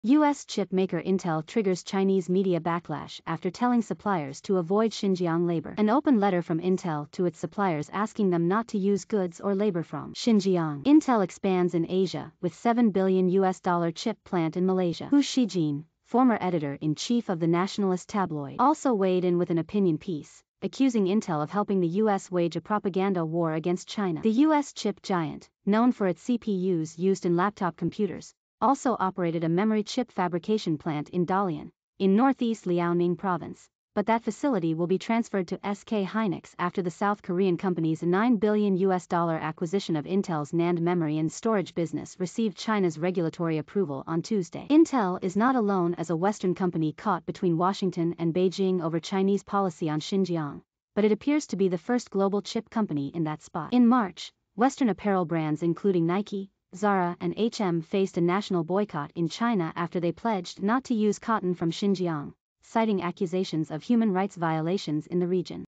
U.S. chip maker Intel triggers Chinese media backlash after telling suppliers to avoid Xinjiang labor. An open letter from Intel to its suppliers asking them not to use goods or labor from Xinjiang. Intel expands in Asia with $7 billion chip plant in Malaysia. Hu Xijin, former editor-in-chief of the nationalist tabloid, also weighed in with an opinion piece, accusing Intel of helping the U.S. wage a propaganda war against China. The U.S. chip giant, known for its CPUs used in laptop computers, also operated a memory chip fabrication plant in Dalian, in northeast Liaoning province, but that facility will be transferred to SK Hynix after the South Korean company's $9 billion acquisition of Intel's NAND memory and storage business received China's regulatory approval on Tuesday. Intel is not alone as a Western company caught between Washington and Beijing over Chinese policy on Xinjiang, but it appears to be the first global chip company in that spot. In March, Western apparel brands including Nike, Zara and HM faced a national boycott in China after they pledged not to use cotton from Xinjiang, citing accusations of human rights violations in the region.